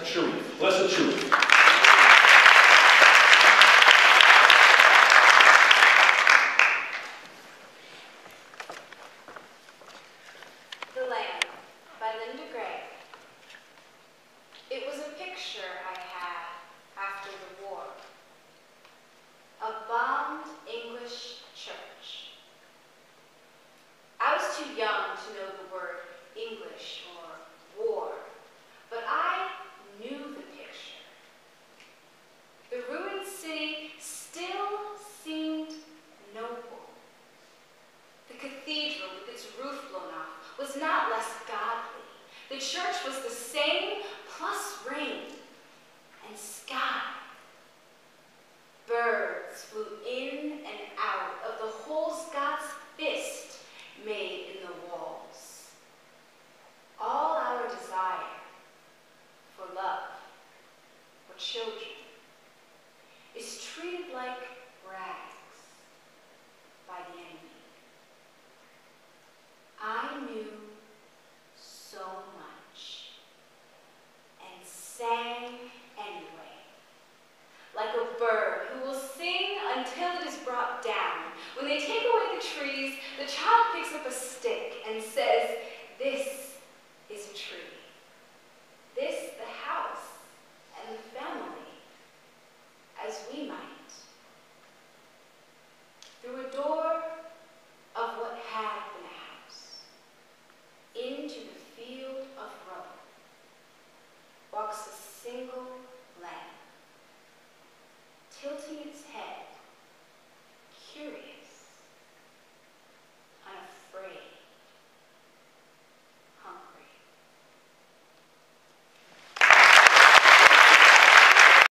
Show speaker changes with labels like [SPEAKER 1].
[SPEAKER 1] Sharif. Blessed Sharif.
[SPEAKER 2] The Lamb by Linda Gray. It was a picture I had after the war. A bombed English church. I was too young to know the word English or war, but I knew the picture. The ruined city still seemed noble. The cathedral with its roof blown off was not less godly. The church was the same, plus rain and sky. Birds flew in and out of the holes God's fist made